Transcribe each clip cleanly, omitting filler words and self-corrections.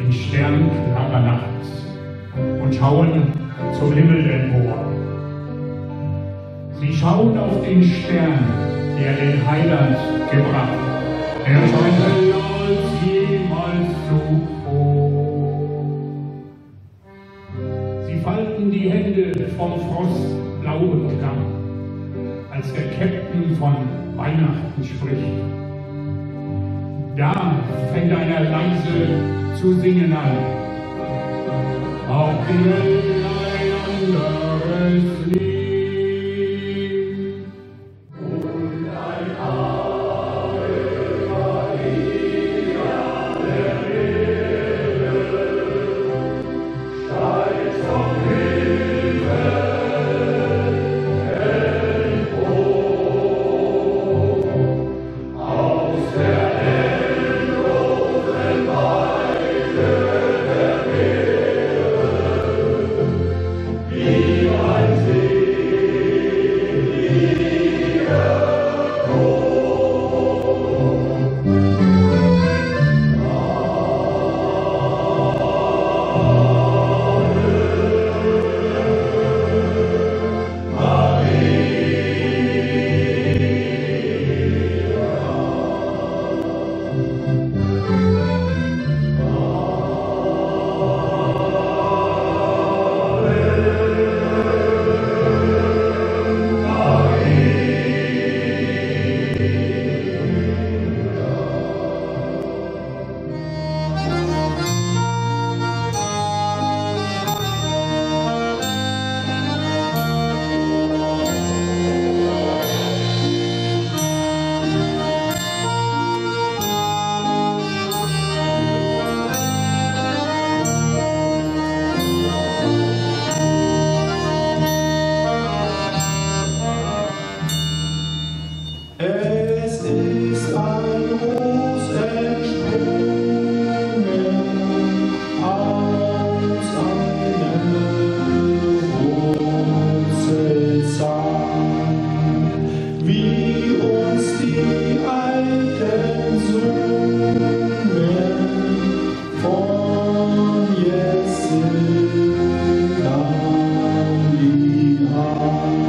in sternklarer Nacht und schauen zum Himmel empor. Sie schauen auf den Stern, der den Heiland gebracht. Er scheint heller als jemals zuvor. Sie falten die Hände vom frostblauen Kamm, als der Käpt'n von Weihnachten spricht. Da fängt einer leise zu singen an. Auf die Welt ein anderes Lied. Und ein Ave Maria, der Himmel steigt vom Himmel empor. Aus der endlosen Weite der Meere, wie ein seliger Chor. Es ist ein Ros entsprungen aus einem Wurzelsamen, wie uns die Alten sungen von Jesse Galiläa.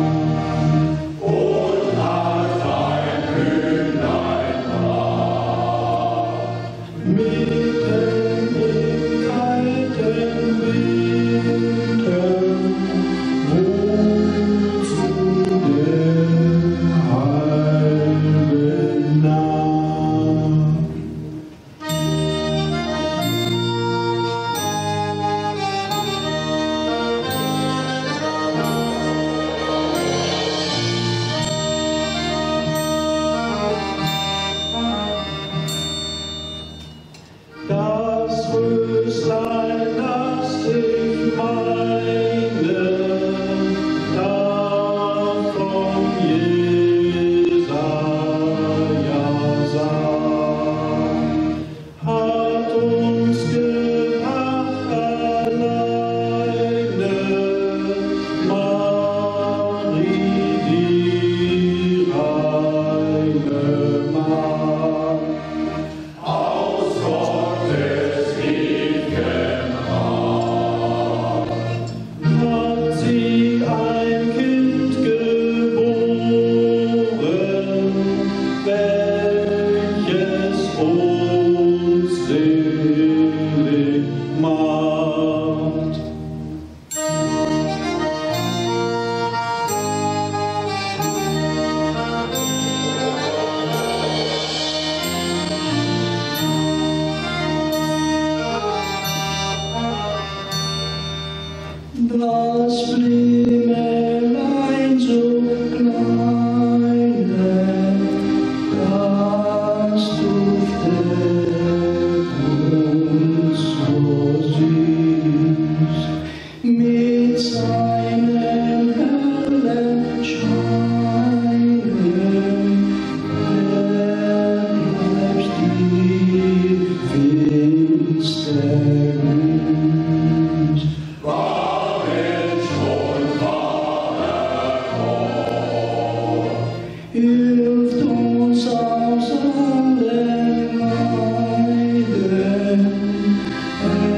Das Röslein, das ich meine, das von Jesaja sang, hat uns gebracht alleine, Marie, die reine Magd. Aus Gottes liebem Arm hat sie ein Kind geboren, welches uns selig macht. Das Flimmelein so kleine, das duftet uns so süß, mit seinem hellen Scheinen ergreift die Finsternis. Hilft uns aus allen Leiden,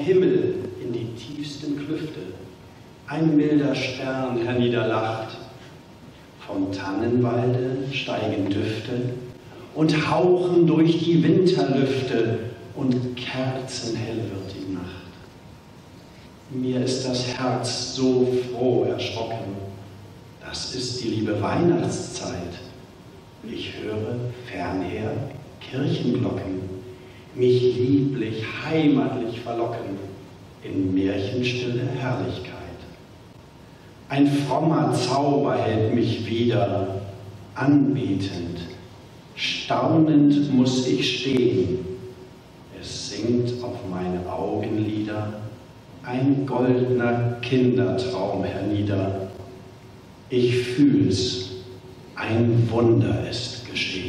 Himmel in die tiefsten Klüfte ein milder Stern herniederlacht. Vom Tannenwalde steigen Düfte und hauchen durch die Winterlüfte und kerzenhell wird die Nacht. Mir ist das Herz so froh erschrocken, das ist die liebe Weihnachtszeit. Ich höre fernher Kirchenglocken, mich lieblich, heimatlich verlocken in märchenstille Herrlichkeit. Ein frommer Zauber hält mich wieder, anbetend, staunend muss ich stehen. Es singt auf meine Augenlider ein goldener Kindertraum hernieder. Ich fühl's, ein Wunder ist geschehen.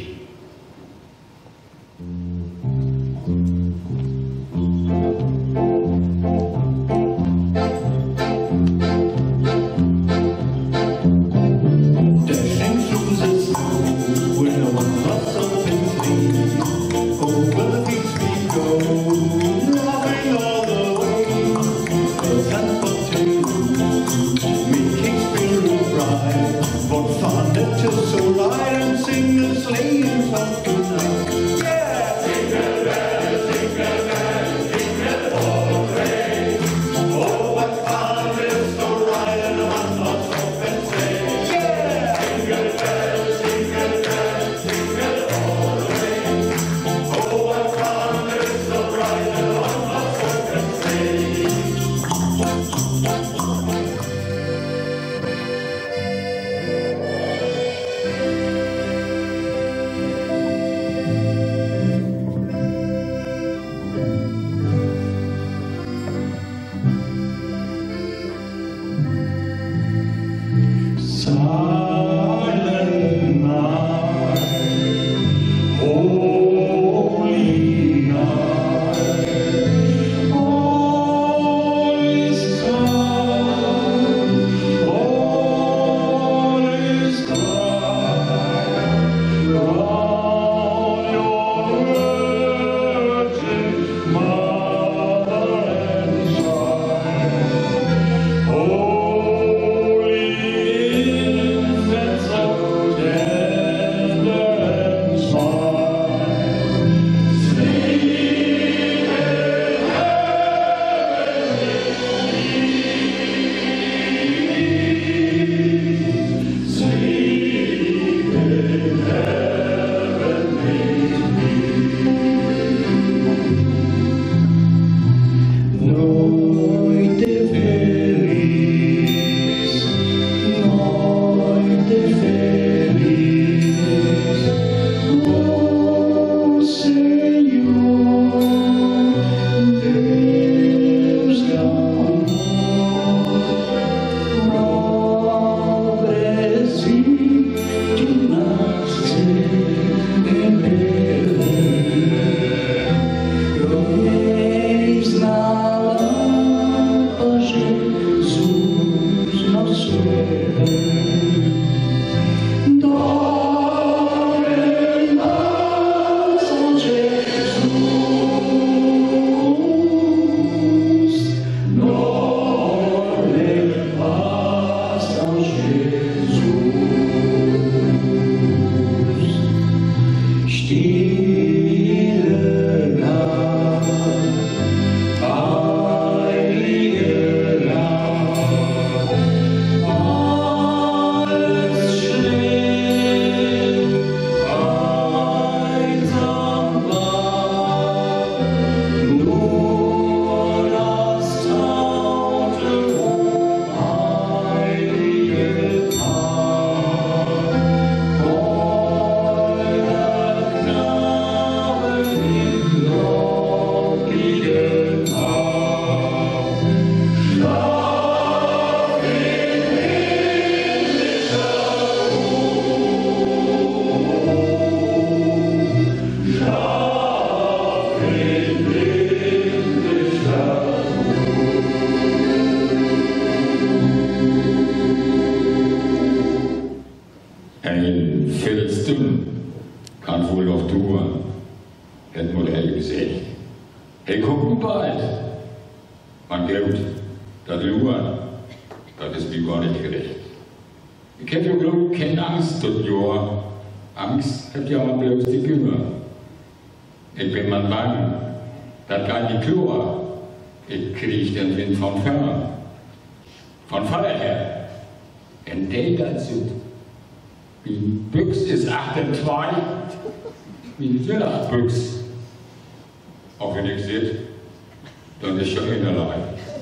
mein Geld, das Luan, das ist mir gar nicht gerecht. Ich hätte ja glaube ich keine Angst dort, ja. Angst hat ja auch bloß die Günger. Ich bin man bang, das geht die Chlor. Ich krieg den Wind von fern. Von Vater her. Wenn der dazu, wie Büchs ist 8 und 2, wie will das Büchs? Auch wenn ich seht, dann ist schon innerlei.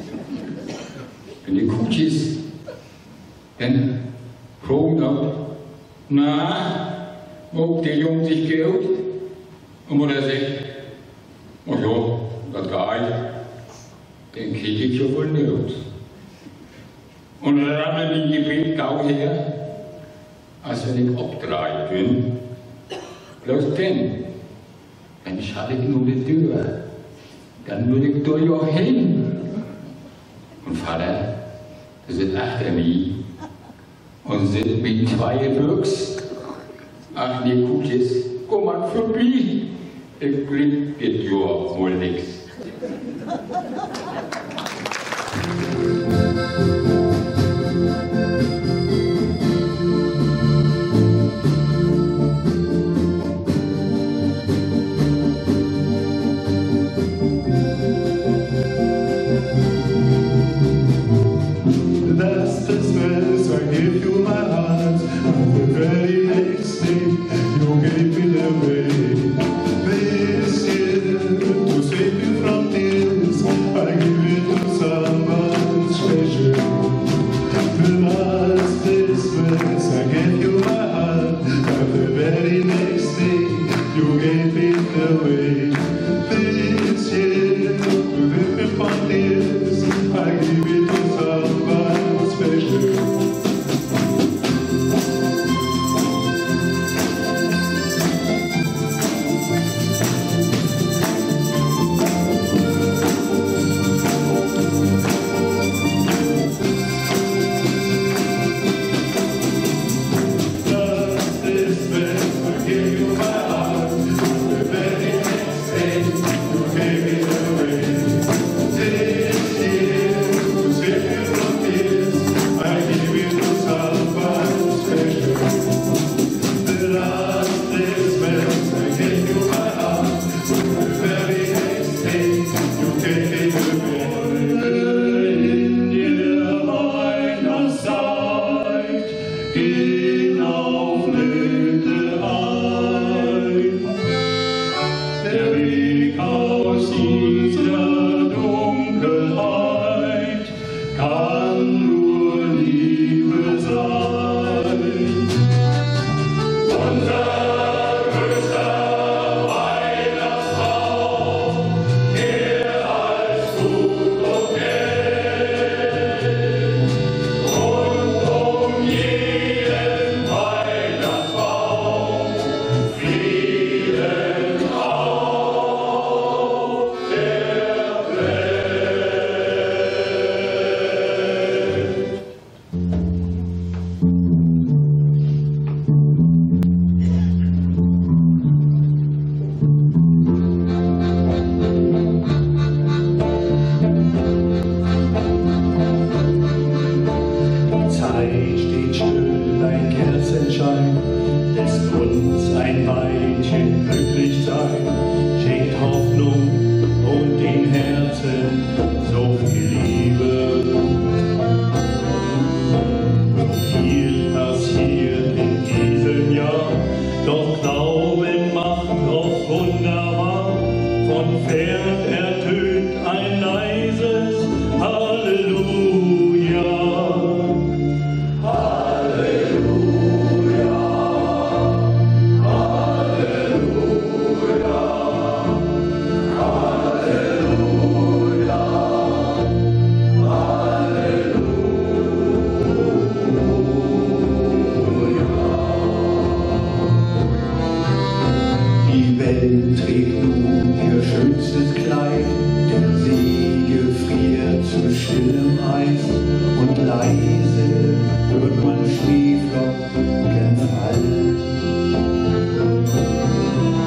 Wenn die Kutschis, dann fragen auch, na, ob der Junge sich gehört? Und wo der sagt, oh ja, das geht, den krieg ich ja wohl nicht. Und dann rammelt die Gebet gau her, als wenn ich abgedreht bin. Bloß denn, wenn schalte ich nur die Tür, dann würde ich da ja hin. Und Vater, das sind achter nie und sind mit 2 Büchs. Ach nee, Kutschis, komm mal vorbei. Ich blieb geht ja wohl nix.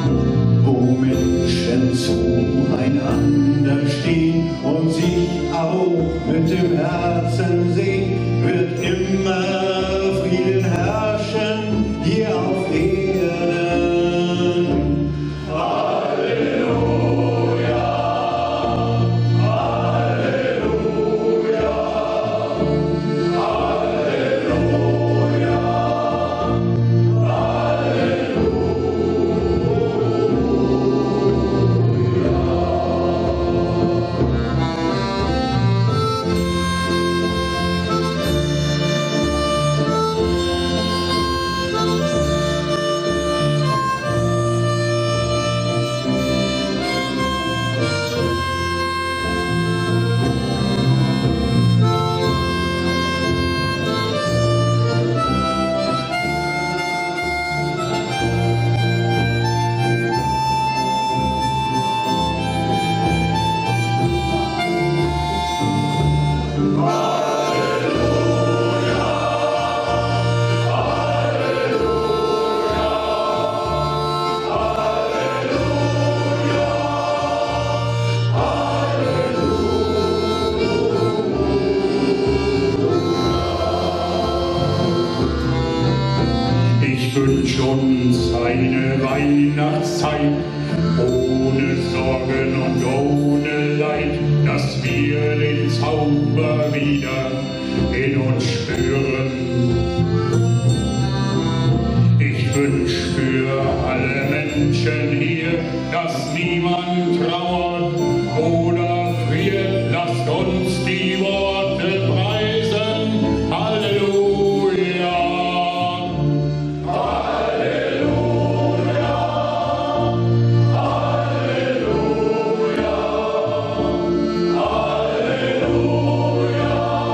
Zueinander stehen und sich auf uns eine Weihnachtszeit, ohne Sorgen und ohne Leid, dass wir den Zauber wieder in uns spüren. Ich wünsch für alle Menschen hier, dass niemand trauert oder friert. Lasst uns die Worte preisen. Halleluja! Halleluja! Halleluja! Halleluja!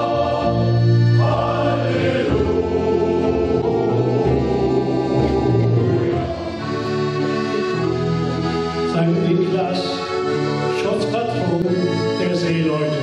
Halleluja! Sankt Niklas, Schutzpatron der Seeleute.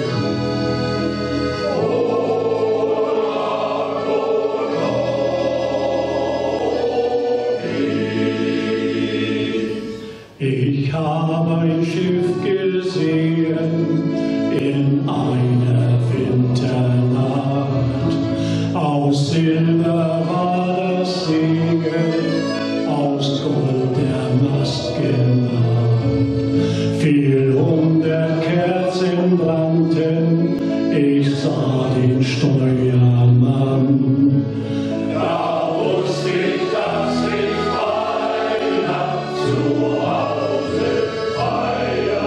Ich habe ein Schiff gesehen in einer Winternacht. Aus Silber war das Segel, aus Gold der Mast gemacht. Viel 100 Kerzen brannten, ich sah den Steuermann. Da wusste ich, dass ich Weihnacht zu Hause feiern.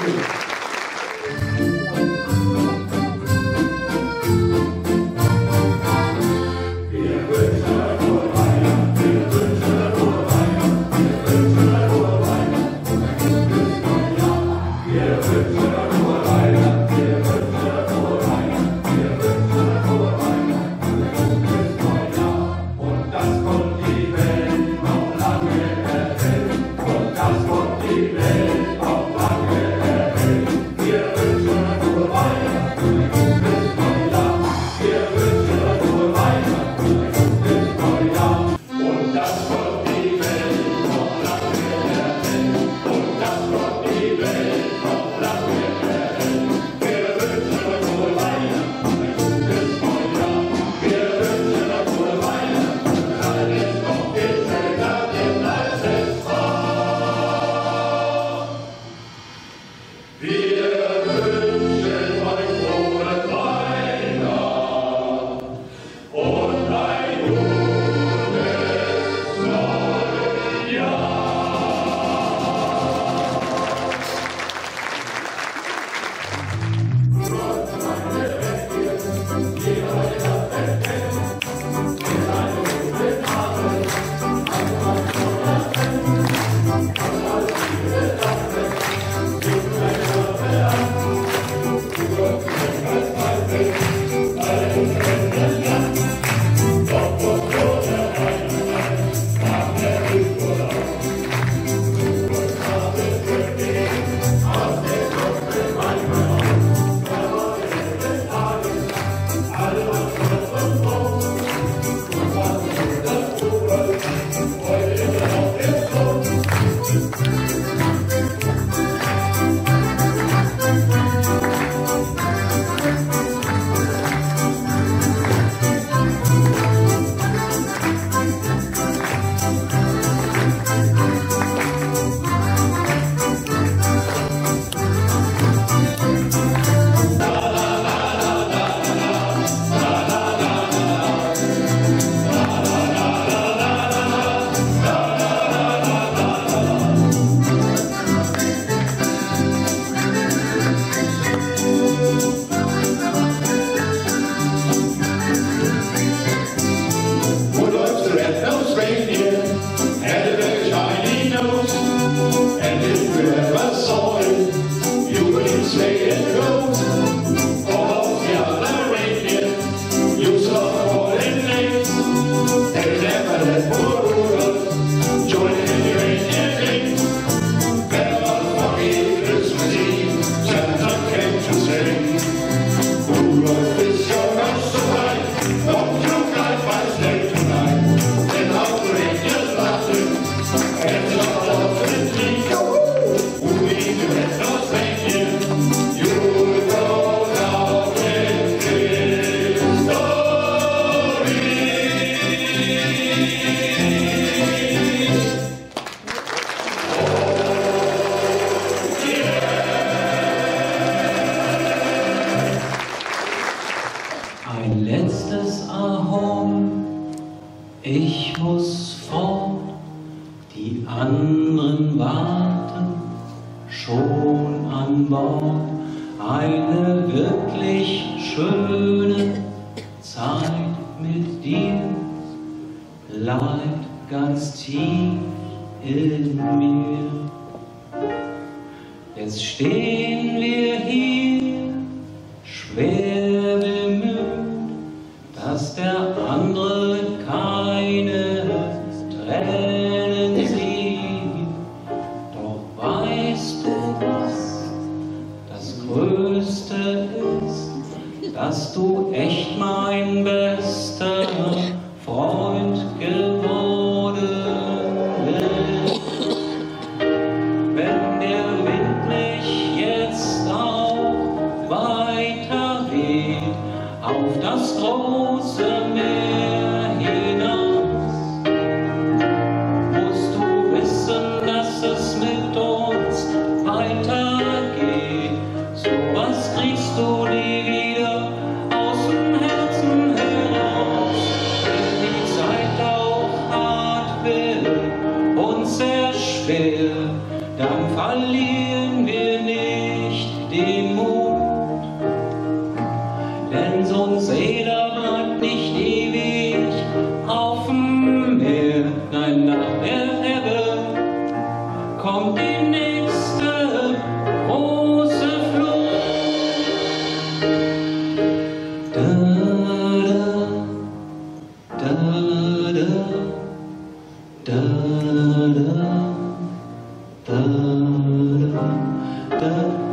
Dann verlieren wir nicht.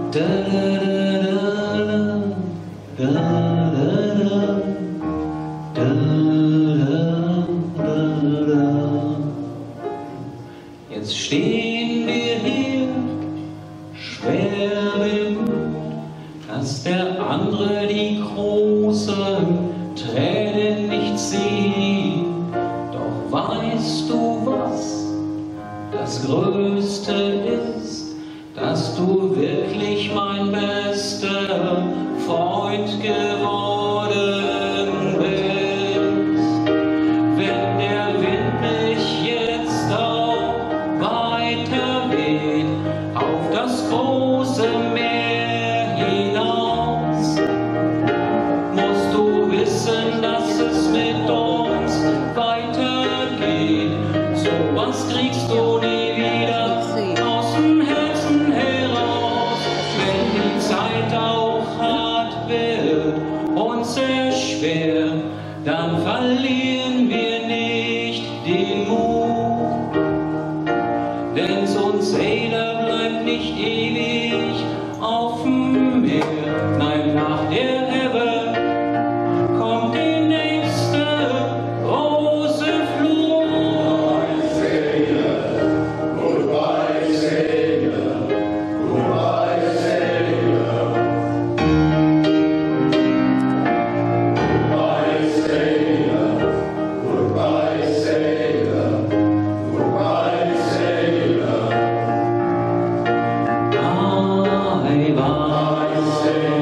Jetzt stehen wir hier, schwer bemüht, dass der andere die großen Tränen nicht sieht. Doch weißt du was? Das Größte ist, dass du wirklich mein bester Freund geworden bist. Wenn der Wind mich jetzt auch weiter weht, auf das große Meer hinaus, musst du wissen, dass es mit uns weitergeht. So was kriegst du nie wieder aus dem Herzen heraus. Wenn die Zeit auch hart wird und sehr schwer, dann verlieren wir nicht den Mut. Denn so ein Sailor bleibt nicht ewig auf dem Meer. Nein, nach der Ebbe kommt die nächste große Flut. Goodbye, Sailor. Goodbye, Sailor. Goodbye, Sailor. Goodbye, Sailor. Goodbye, Sailor. Bye, bye. Goodbye, Sailor.